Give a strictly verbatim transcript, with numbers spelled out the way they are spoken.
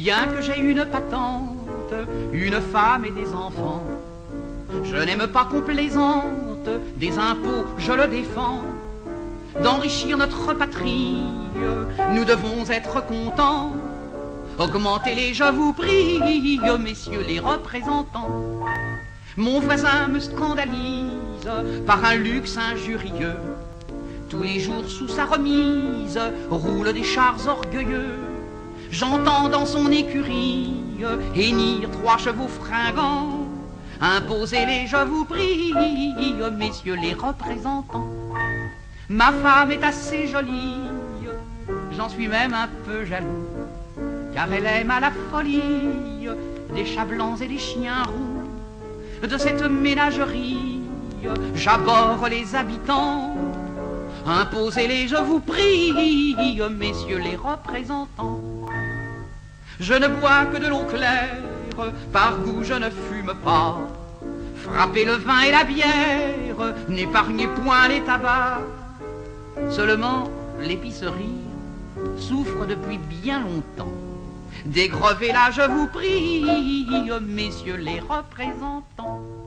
Bien que j'ai une patente, une femme et des enfants, je n'aime pas qu'on plaisante, des impôts je le défends. D'enrichir notre patrie, nous devons être contents. Augmentez-les, je vous prie, messieurs les représentants. Mon voisin me scandalise par un luxe injurieux. Tous les jours sous sa remise roulent des chars orgueilleux. J'entends dans son écurie hennir trois chevaux fringants. Imposez-les, je vous prie, messieurs les représentants. Ma femme est assez jolie, j'en suis même un peu jaloux, car elle aime à la folie des chats blancs et des chiens roux. De cette ménagerie, j'abhorre les habitants. Imposez-les, je vous prie, messieurs les représentants. Je ne bois que de l'eau claire, par goût je ne fume pas. Frappez le vin et la bière, n'épargnez point les tabacs. Seulement, l'épicerie souffre depuis bien longtemps. Dégrevez-la, je vous prie, messieurs les représentants.